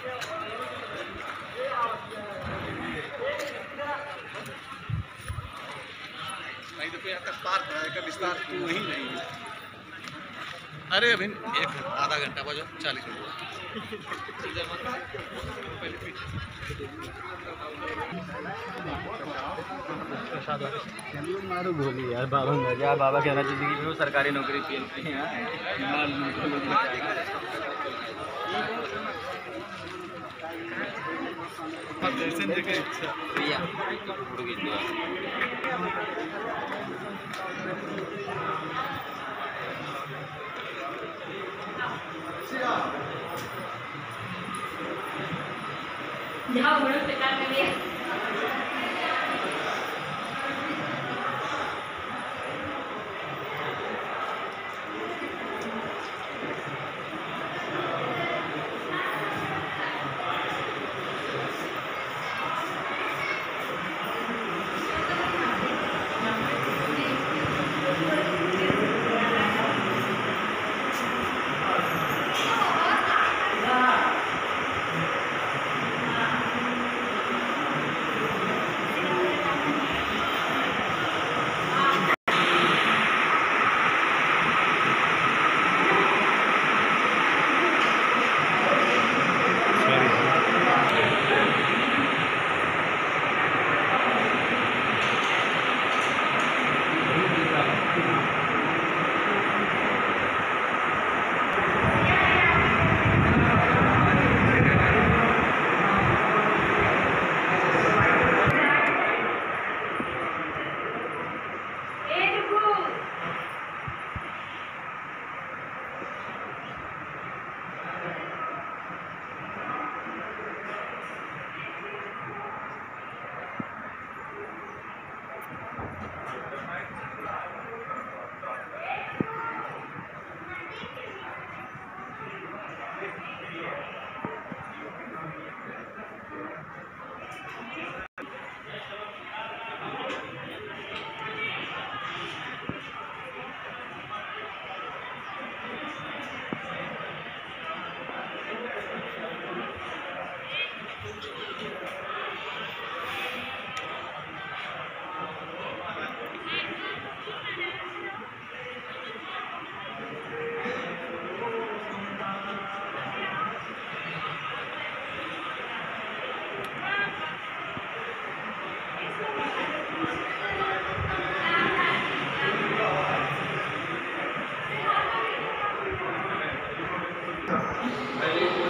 नहीं तो फिर आपका पार्क का विस्तार वही नहीं है। अरे अभी एक आधा घंटा बजो 40 मिनट मारो बोली यार बाबा मजा बाबा कहना चाहिए कि वो सरकारी नौकरी पेलते हैं। दर्शन देखे इच्छा भैया फोटो खींच लो। जाओ बड़ो प्रकार में लिया पहले